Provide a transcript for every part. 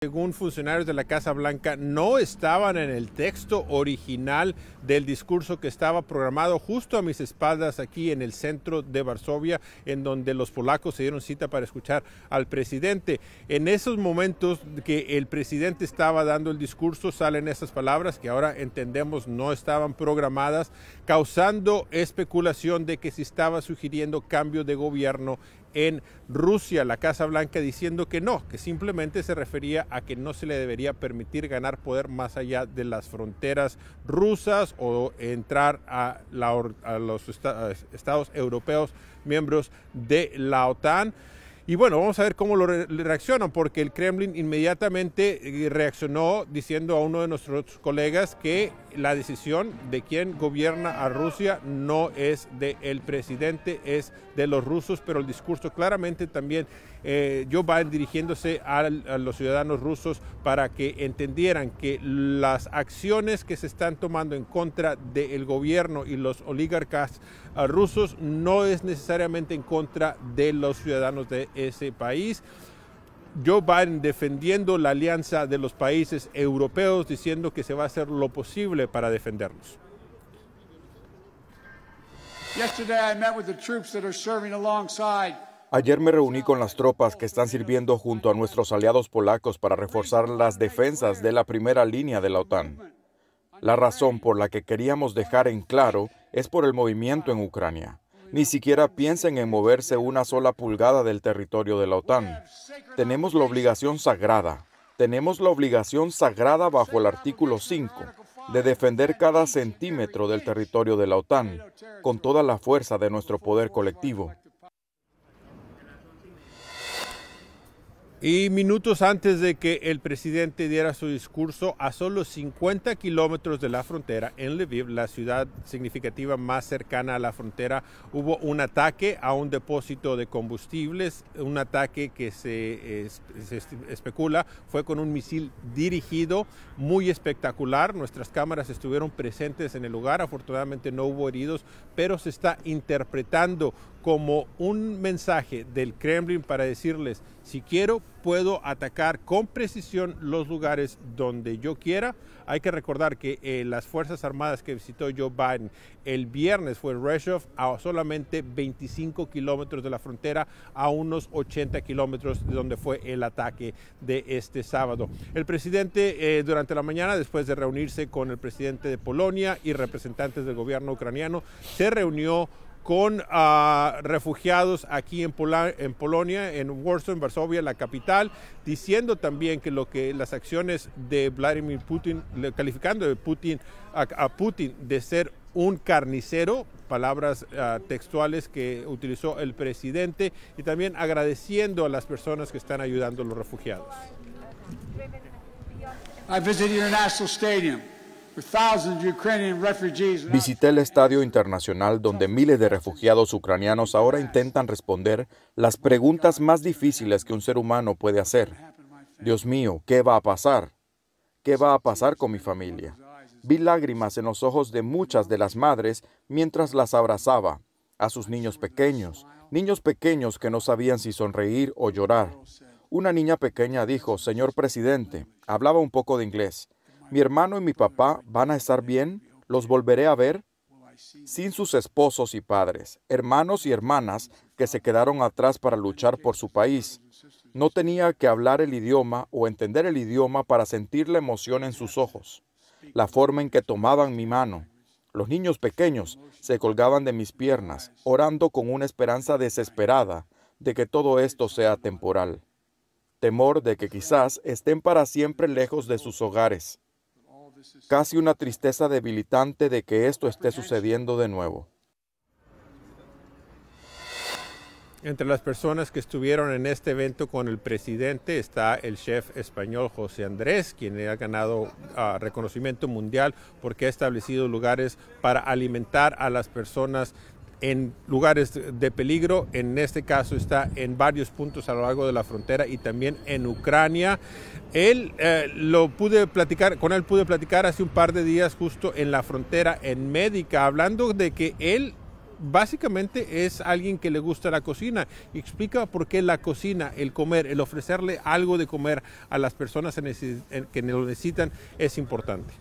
Según funcionarios de la Casa Blanca, no estaban en el texto original del discurso que estaba programado justo a mis espaldas aquí en el centro de Varsovia, en donde los polacos se dieron cita para escuchar al presidente. En esos momentos que el presidente estaba dando el discurso, salen esas palabras que ahora entendemos no estaban programadas, causando especulación de que se estaba sugiriendo cambio de gobierno en Rusia. La Casa Blanca diciendo que no, que simplemente se refería a que no se le debería permitir ganar poder más allá de las fronteras rusas o entrar a los estados europeos miembros de la OTAN. Y bueno, vamos a ver cómo lo reaccionan, porque el Kremlin inmediatamente reaccionó diciendo a uno de nuestros colegas que la decisión de quién gobierna a Rusia no es del presidente, es de los rusos, pero el discurso claramente también Joe Biden dirigiéndose a los ciudadanos rusos para que entendieran que las acciones que se están tomando en contra del gobierno y los oligarcas rusos no es necesariamente en contra de los ciudadanos de ese país. Joe Biden defendiendo la alianza de los países europeos, diciendo que se va a hacer lo posible para defenderlos. Ayer me reuní con las tropas que están sirviendo junto a nuestros aliados polacos para reforzar las defensas de la primera línea de la OTAN. La razón por la que queríamos dejar en claro es por el movimiento en Ucrania. Ni siquiera piensen en moverse una sola pulgada del territorio de la OTAN. Tenemos la obligación sagrada bajo el artículo 5, de defender cada centímetro del territorio de la OTAN, con toda la fuerza de nuestro poder colectivo. Y minutos antes de que el presidente diera su discurso, a solo 50 kilómetros de la frontera, en Lviv, la ciudad significativa más cercana a la frontera, hubo un ataque a un depósito de combustibles, un ataque que se especula fue con un misil dirigido, muy espectacular. Nuestras cámaras estuvieron presentes en el lugar, afortunadamente no hubo heridos, pero se está interpretando como un mensaje del Kremlin para decirles, si quiero, puedo atacar con precisión los lugares donde yo quiera. Hay que recordar que las Fuerzas Armadas que visitó Joe Biden el viernes fue Reshov, a solamente 25 kilómetros de la frontera, a unos 80 kilómetros de donde fue el ataque de este sábado. El presidente durante la mañana, después de reunirse con el presidente de Polonia y representantes del gobierno ucraniano, se reunió con refugiados aquí en Polonia, en Warsaw, en Varsovia, la capital, diciendo también que las acciones de Vladimir Putin, calificando a Putin de ser un carnicero, palabras textuales que utilizó el presidente, y también agradeciendo a las personas que están ayudando a los refugiados. I visited your national stadium. Visité el Estadio Internacional donde miles de refugiados ucranianos ahora intentan responder las preguntas más difíciles que un ser humano puede hacer. Dios mío, ¿qué va a pasar? ¿Qué va a pasar con mi familia? Vi lágrimas en los ojos de muchas de las madres mientras las abrazaba, a sus niños pequeños que no sabían si sonreír o llorar. Una niña pequeña dijo, señor presidente, hablaba un poco de inglés. ¿Mi hermano y mi papá van a estar bien? ¿Los volveré a ver? Sin sus esposos y padres, hermanos y hermanas que se quedaron atrás para luchar por su país. No tenía que hablar el idioma o entender el idioma para sentir la emoción en sus ojos, la forma en que tomaban mi mano. Los niños pequeños se colgaban de mis piernas, orando con una esperanza desesperada de que todo esto sea temporal. Temor de que quizás estén para siempre lejos de sus hogares. Casi una tristeza debilitante de que esto esté sucediendo de nuevo. Entre las personas que estuvieron en este evento con el presidente está el chef español José Andrés, quien ha ganado reconocimiento mundial porque ha establecido lugares para alimentar a las personas en lugares de peligro. En este caso está en varios puntos a lo largo de la frontera y también en Ucrania. Pude platicar hace un par de días justo en la frontera en Médica, hablando de que él básicamente es alguien que le gusta la cocina y explica por qué la cocina, el comer, el ofrecerle algo de comer a las personas que lo necesitan es importante.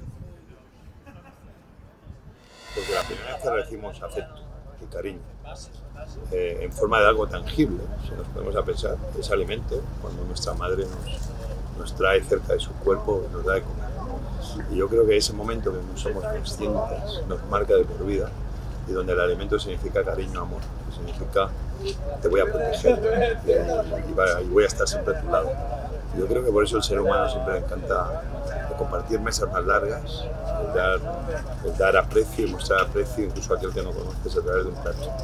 Porque la primera vez que recibimos afecto y cariño en forma de algo tangible, si nos ponemos a pensar, es alimento, cuando nuestra madre nos trae cerca de su cuerpo y nos da de comer. Y yo creo que ese momento que no somos conscientes nos marca de por vida, y donde el alimento significa cariño, amor, significa te voy a proteger y voy a estar siempre a tu lado. Yo creo que por eso el ser humano siempre le encanta compartir mesas más largas, el dar aprecio y mostrar aprecio incluso a aquel que no conoces a través de un plato.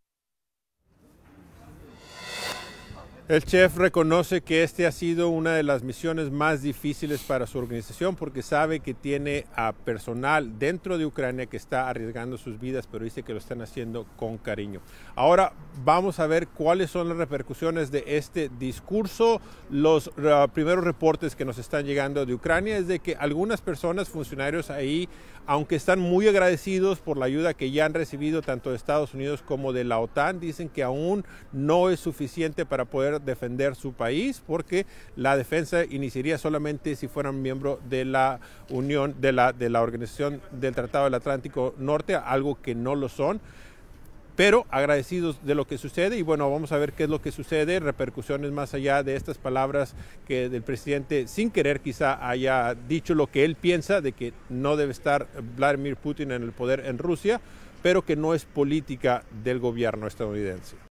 El chef reconoce que este ha sido una de las misiones más difíciles para su organización porque sabe que tiene a personal dentro de Ucrania que está arriesgando sus vidas, pero dice que lo están haciendo con cariño. Ahora vamos a ver cuáles son las repercusiones de este discurso. Los primeros reportes que nos están llegando de Ucrania es de que algunas personas, funcionarios ahí, aunque están muy agradecidos por la ayuda que ya han recibido tanto de Estados Unidos como de la OTAN, dicen que aún no es suficiente para poder defender su país, porque la defensa iniciaría solamente si fueran miembro de la Unión, de la Organización del Tratado del Atlántico Norte, algo que no lo son. Pero agradecidos de lo que sucede y bueno, vamos a ver qué es lo que sucede, repercusiones más allá de estas palabras que el presidente sin querer quizá haya dicho lo que él piensa de que no debe estar Vladimir Putin en el poder en Rusia, pero que no es política del gobierno estadounidense.